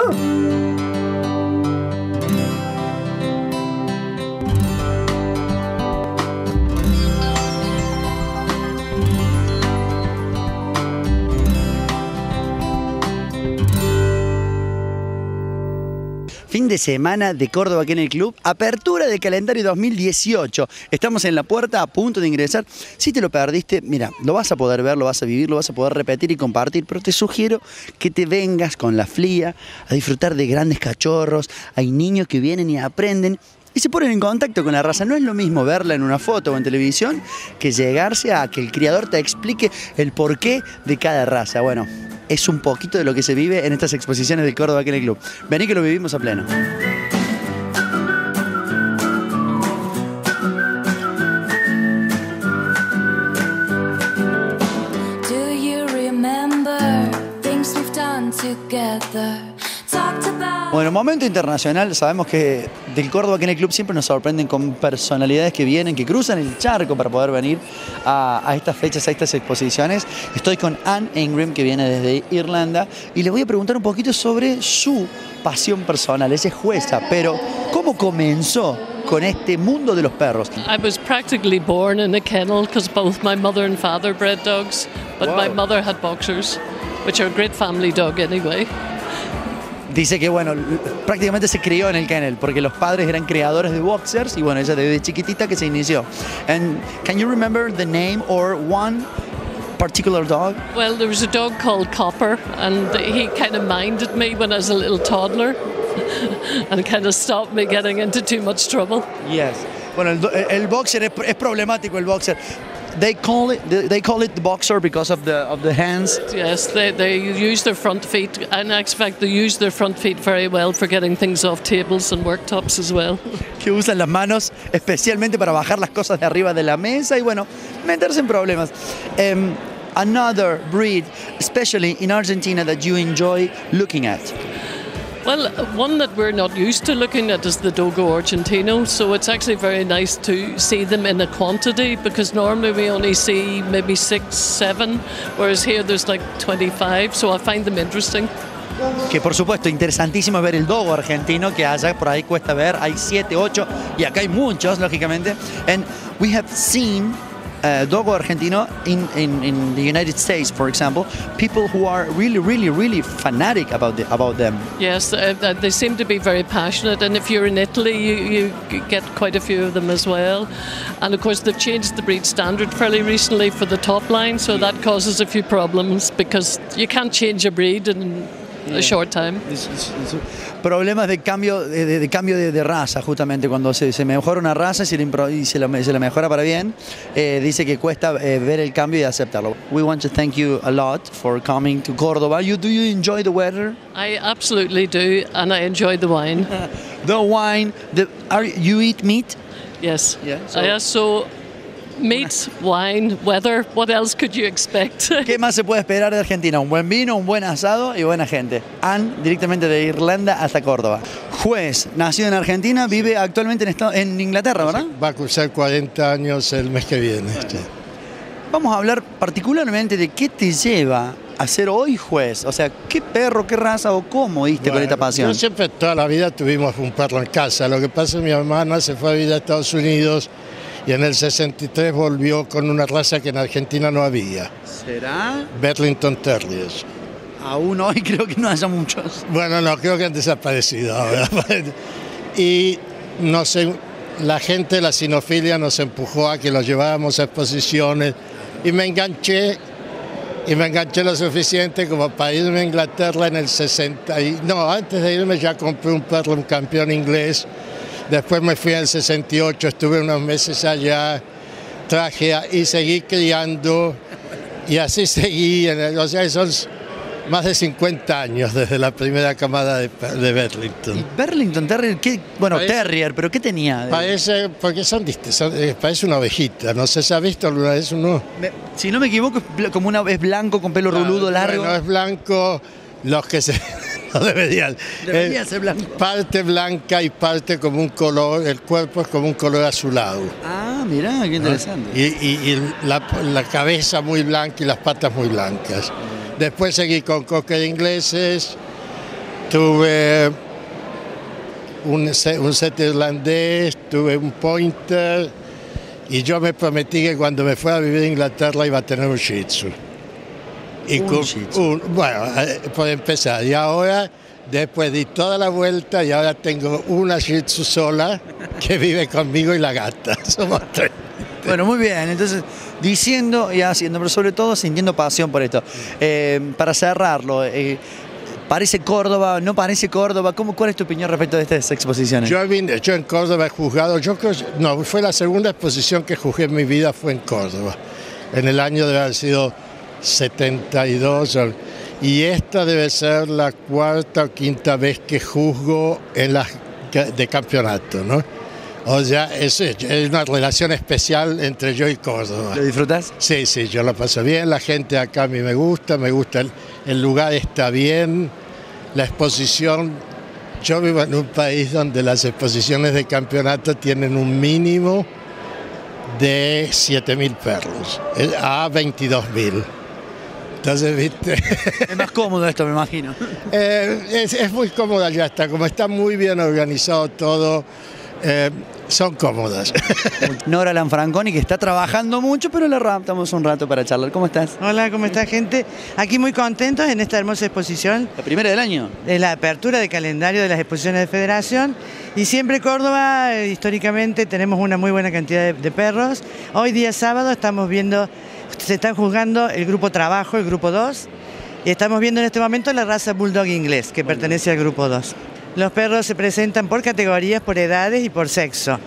Fin de semana de Córdoba aquí en el club, apertura del calendario 2018. Estamos en la puerta a punto de ingresar. Si te lo perdiste, mira, lo vas a poder ver, lo vas a vivir, lo vas a poder repetir y compartir, pero te sugiero que te vengas con la FLIA a disfrutar de grandes cachorros. Hay niños que vienen y aprenden y se ponen en contacto con la raza. No es lo mismo verla en una foto o en televisión que llegarse a que el criador te explique el porqué de cada raza. Bueno, es un poquito de lo que se vive en estas exposiciones de Córdoba aquí en el club. Vení que lo vivimos a pleno. Do you remember things we've done together? Bueno, momento internacional. Sabemos que del Córdoba aquí en el club siempre nos sorprenden con personalidades que vienen, que cruzan el charco para poder venir a estas fechas, a estas exposiciones. Estoy con Anne Ingram, que viene desde Irlanda, y le voy a preguntar un poquito sobre su pasión personal. Ella es jueza, pero ¿cómo comenzó con este mundo de los perros? I was practically born in a kennel because both my mother and father bred dogs, but my mother had boxers, which are a great family dog anyway. Dice que, bueno, prácticamente se crió en el kennel porque los padres eran criadores de boxers y, bueno, ella desde chiquitita que se inició. And can you remember the name or one particular dog? Well, there was a dog called Copper, and he kind of minded me when I was a little toddler and kind of stopped me getting into too much trouble. Yes. Bueno, el boxer es problemático, el boxer. They call it the boxer because of the hands. Yes, they use their front feet, and in fact they use their front feet very well for getting things off tables and worktops as well. Que usan las manos especialmente para bajar las cosas de arriba de la mesa y, bueno, meterse en problemas. Another breed, especially in Argentina, that you enjoy looking at? Well, one that we're not used to looking at is the Dogo Argentino, so it's actually very nice to see them in a quantity because normally we only see maybe 6, 7, whereas here there's like 25, so I find them interesting. Que por supuesto, interesantísimo ver el Dogo argentino, que allá por ahí cuesta ver, hay 7, 8 y acá hay muchos, lógicamente. And we have seen Dogo argentino in the United States, for example, people who are really fanatic about them. Yes, they seem to be very passionate, and if you're in Italy, you get quite a few of them as well. And of course, they've changed the breed standard fairly recently for the top line, so that causes a few problems because you can't change a breed in a short time. Problemas de cambio de raza, justamente cuando se mejora una raza y se la mejora para bien, dice que cuesta ver el cambio y aceptarlo. We want to thank you a lot for coming to Córdoba. Do you enjoy the weather? I absolutely do, and I enjoy the wine. The wine. You eat meat? Yes. Yeah. So meat, wine, weather, what else could you expect? ¿Qué más se puede esperar de Argentina? Un buen vino, un buen asado y buena gente. Anne, directamente de Irlanda hasta Córdoba. Juez, nacido en Argentina, vive actualmente en Inglaterra, ¿verdad? Va a cursar 40 años el mes que viene. Vamos a hablar particularmente de qué te lleva a ser hoy juez. O sea, ¿qué perro, qué raza o cómo diste con esta pasión? Yo siempre, toda la vida tuvimos un perro en casa. Lo que pasa es que mi hermana se fue a vivir a Estados Unidos y en el 63 volvió con una raza que en Argentina no había. ¿Será? Burlington Terriers. Aún hoy creo que no haya muchos. Bueno, no, creo que han desaparecido ahora. Y no sé, la gente, la cinofilia nos empujó a que los lleváramos a exposiciones y me enganché lo suficiente como para irme a Inglaterra en el 60. No, antes de irme ya compré un perro, un campeón inglés. Después me fui en el 68, estuve unos meses allá, traje y seguí criando y así seguí. O sea, son más de 50 años desde la primera camada de Burlington. ¿Y Burlington Terrier? Terrier, ¿pero qué tenía? Porque parece una ovejita, no sé si ha visto alguna vez uno. Si no me equivoco, es blanco con pelo ruludo largo. No es blanco, los que se... No debería ser blanco. Parte blanca y parte como un color, el cuerpo es como un color azulado. Ah, mirá, qué interesante. Y la cabeza muy blanca y las patas muy blancas. Después seguí con cocker ingleses tuve un set irlandés, tuve un pointer y yo me prometí que cuando me fuera a vivir a Inglaterra iba a tener un Shih Tzu. Y bueno, por empezar, y ahora, después di toda la vuelta y ahora tengo una Shih Tzu sola que vive conmigo y la gata. Somos 3. Bueno, muy bien, entonces diciendo y haciendo, pero sobre todo sintiendo pasión por esto. Para cerrarlo, ¿parece Córdoba? ¿No parece Córdoba? ¿Cuál es tu opinión respecto de estas exposiciones? Yo en Córdoba he juzgado, no, fue la segunda exposición que juzgué en mi vida, fue en Córdoba. En el año debe haber sido 72, y esta debe ser la cuarta o quinta vez que juzgo en las de campeonato, ¿no? O sea, es una relación especial entre yo y Córdoba. ¿Lo disfrutas? Sí, yo lo paso bien, la gente acá a mí me gusta el lugar está bien, la exposición. Yo vivo en un país donde las exposiciones de campeonato tienen un mínimo de 7.000 perros, a 22.000. Entonces, ¿viste? Es más cómodo esto, me imagino. Es muy cómoda ya está, como está muy bien organizado todo. Son cómodas. Nora Lanfranconi, que está trabajando mucho, pero la raptamos un rato para charlar. ¿Cómo estás? Hola, ¿cómo está, gente? Aquí muy contentos en esta hermosa exposición. ¿La primera del año? De la apertura de calendario de las exposiciones de Federación. Y siempre Córdoba, históricamente, tenemos una muy buena cantidad de perros. Hoy día sábado estamos viendo, se están juzgando el grupo Trabajo, el grupo 2. Y estamos viendo en este momento la raza Bulldog inglés, que pertenece al grupo 2. Los perros se presentan por categorías, por edades y por sexo.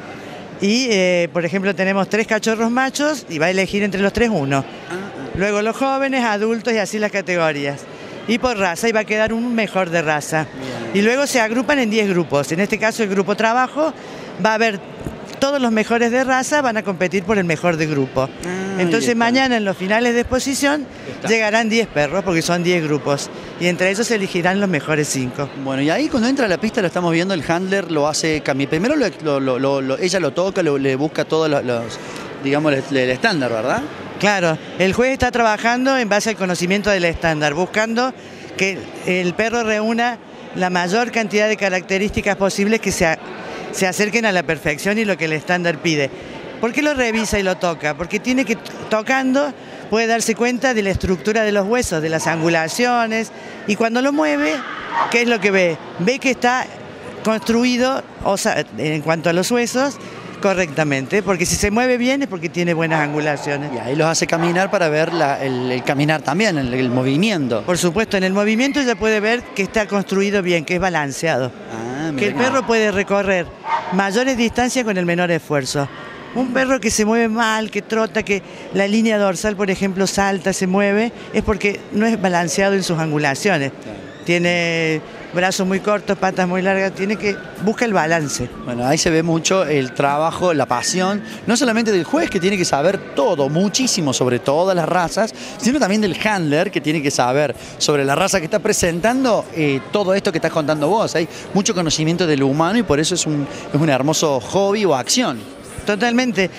Y, por ejemplo, tenemos 3 cachorros machos y va a elegir entre los 3 uno. Luego los jóvenes, adultos y así las categorías. Y por raza, y va a quedar un mejor de raza. Y luego se agrupan en 10 grupos. En este caso, el grupo Trabajo va a haber todos los mejores de raza, van a competir por el mejor de grupo. Entonces mañana en los finales de exposición llegarán 10 perros, porque son 10 grupos. Y entre ellos se elegirán los mejores 5. Bueno, y ahí cuando entra a la pista lo estamos viendo, el handler lo hace cambiar. Primero ella lo toca, le busca todos digamos, el estándar, ¿verdad? Claro, el juez está trabajando en base al conocimiento del estándar, buscando que el perro reúna la mayor cantidad de características posibles que se acerquen a la perfección y lo que el estándar pide. ¿Por qué lo revisa y lo toca? Porque tiene que, tocando, puede darse cuenta de la estructura de los huesos, de las angulaciones, y cuando lo mueve, ¿qué es lo que ve? Ve que está construido, o sea, en cuanto a los huesos, correctamente, porque si se mueve bien es porque tiene buenas angulaciones. Y ahí los hace caminar para ver el caminar también, el movimiento. Por supuesto, en el movimiento ya puede ver que está construido bien, que es balanceado. Que el perro puede recorrer mayores distancias con el menor esfuerzo. Un perro que se mueve mal, que trota, que la línea dorsal, por ejemplo, salta, se mueve, es porque no es balanceado en sus angulaciones. Tiene brazos muy cortos, patas muy largas, busca el balance. Bueno, ahí se ve mucho el trabajo, la pasión, no solamente del juez, que tiene que saber todo, muchísimo sobre todas las razas, sino también del handler, que tiene que saber sobre la raza que está presentando, todo esto que estás contando vos. Hay mucho conocimiento del humano y por eso es un hermoso hobby o acción. Totalmente.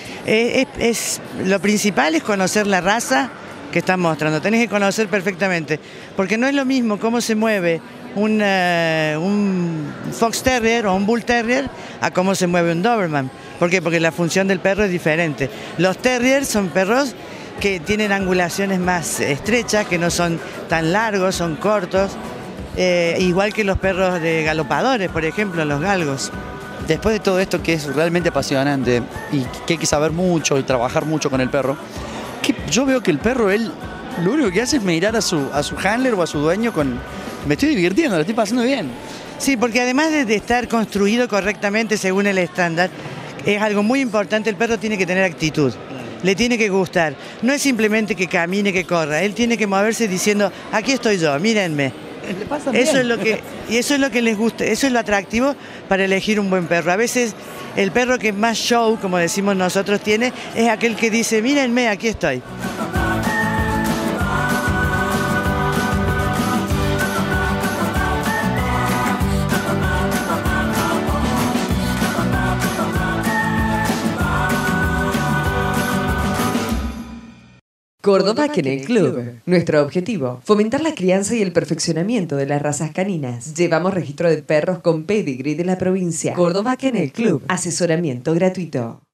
Lo principal es conocer la raza que están mostrando. Tenés que conocer perfectamente, porque no es lo mismo cómo se mueve un Fox Terrier o un Bull Terrier a cómo se mueve un Doberman. ¿Por qué? Porque la función del perro es diferente. Los Terriers son perros que tienen angulaciones más estrechas, que no son tan largos, son cortos, igual que los perros de galopadores, por ejemplo, los galgos. Después de todo esto, que es realmente apasionante y que hay que saber mucho y trabajar mucho con el perro, yo veo que el perro, él lo único que hace es mirar a su handler o a su dueño me estoy divirtiendo, lo estoy pasando bien. Sí, porque además de estar construido correctamente según el estándar, es algo muy importante, el perro tiene que tener actitud. Le tiene que gustar. No es simplemente que camine, que corra. Él tiene que moverse diciendo, aquí estoy yo, mírenme. Eso es lo que les gusta, eso es lo atractivo para elegir un buen perro. A veces el perro que más show, como decimos nosotros, tiene, es aquel que dice, mírenme, aquí estoy. Córdoba Kennel Club. Nuestro objetivo, fomentar la crianza y el perfeccionamiento de las razas caninas. Llevamos registro de perros con pedigree de la provincia. Córdoba Kennel Club. Asesoramiento gratuito.